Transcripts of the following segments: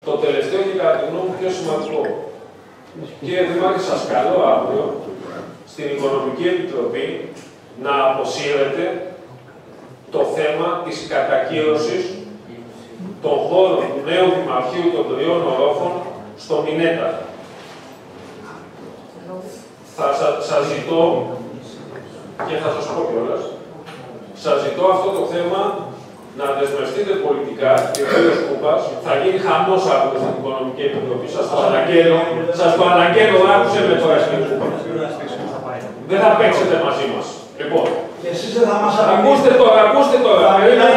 Το τελευταίο και κατά τη γνώμη μου πιο σημαντικό. Κύριε Δήμαρχε, σας καλώ αύριο στην Οικονομική Επιτροπή να αποσύρετε το θέμα της κατακύρωσης των χώρων του νέου Δημαρχείου των Τριών Ορόφων στο Μινέτα. Σας ζητώ, και θα σας πω κιόλας, σας ζητώ αυτό το θέμα να δεσμευτείτε πολιτικά, και ο κ. Κούπας, θα γίνει χαμός αύριο στην Οικονομική Επιτροπή. Σας το αναγγέλω, άκουσε με τώρα, κ. Κούπα. Δεν θα παίξετε μαζί μας. Λοιπόν, ακούστε τώρα.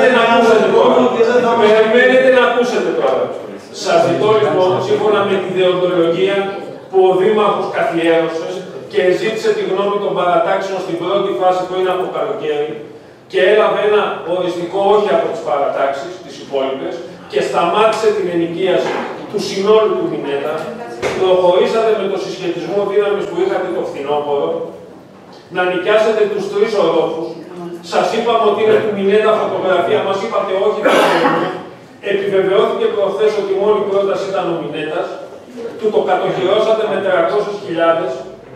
Περιμένετε να ακούσετε τώρα. Σας ζητώ λοιπόν, σύμφωνα με τη δεοντολογία που ο Δήμαρχος καθιέρωσε και ζήτησε τη γνώμη των παρατάξεων στην πρώτη φάση που είναι από το καλοκαίρι και έλαβε ένα οριστικό όχι από τις παρατάξεις, τις υπόλοιπες, και σταμάτησε την ενοικίαση του συνόλου του Μινέτα, προχωρήσατε με το συσχετισμό δύναμης που είχατε το φθινόπωρο, να νοικιάσετε τους 3 ορόφους. Σας είπαμε ότι είναι του Μινέτα φωτογραφία, μας είπατε όχι, επιβεβαιώθηκε προχθές ότι η μόνη πρόταση ήταν ο Μινέτας, του το κατοχυρώσατε με 300.000.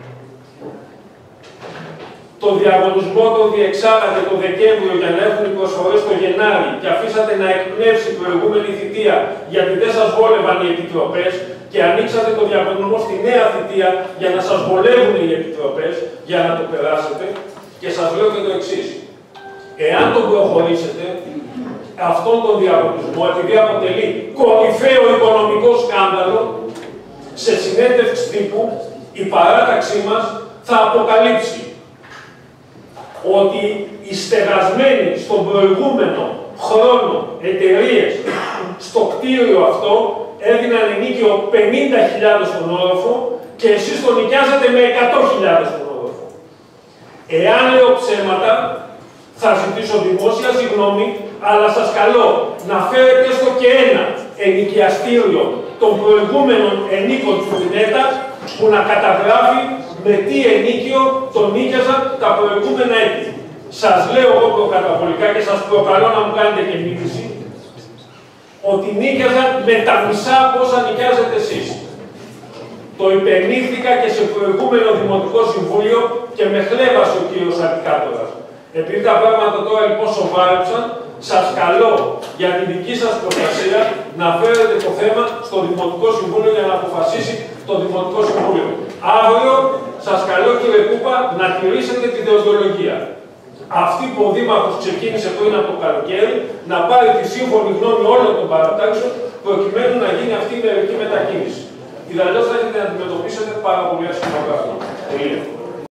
Το διαγωνισμό τον διεξάγατε το Δεκέμβριο για να έρθουν οι προσφορές το Γενάρη και αφήσατε να εκπνεύσει η προηγούμενη θητεία γιατί δεν σας βόλευαν οι επιτροπές και ανοίξατε το διαγωνισμό στη νέα θητεία για να σας βολεύουν οι επιτροπές για να το περάσετε. Και σας λέω και το εξής. Εάν τον προχωρήσετε, αυτόν τον διαγωνισμό, επειδή αποτελεί κορυφαίο οικονομικό σκάνδαλο, σε συνέντευξη τύπου η παράταξή μας θα αποκαλύψει ότι οι στεγασμένοι στον προηγούμενο χρόνο εταιρείες στο κτίριο αυτό έδιναν ενίκιο 50.000 τον όροφο και εσείς τον νοικιάζετε με 100.000 τον όροφο. Εάν λέω ψέματα, θα ζητήσω δημόσια συγγνώμη, αλλά σας καλώ να φέρετε στο και ένα ενοικιαστήριο των προηγούμενων ενίκων του Μινέτα που να καταγράφει με τι ενίκιο τον νίκιαζαν τα προηγούμενα έτη. Σας λέω εγώ προκαταβολικά και σας προκαλώ να μου κάνετε και μήνυση ότι νίκιαζαν με τα μισά από όσα νοικιάζετε εσείς. Το υπενήχθηκα και σε προηγούμενο Δημοτικό Συμβούλιο και με χλέβασε ο κύριος Αντικάτορας. Επειδή τα πράγματα τώρα λοιπόν σοβάρεψαν, σας καλώ για τη δική σας προστασία να φέρετε το θέμα στο Δημοτικό Συμβούλιο για να αποφασίσει το Δημοτικό Συμβούλιο. Αύριο σας καλώ κύριε Κούπα να τηρήσετε τη δεοντολογία. Αυτή που ο Δήμαρχος ξεκίνησε πριν από το καλοκαίρι να πάρει τη σύμφωνη γνώμη όλων των παρατάξεων προκειμένου να γίνει αυτή η μερική μετακίνηση. Ιδαλλιώς θα έχετε να αντιμετωπίσετε πάρα πολύ άσχημα πράγματα.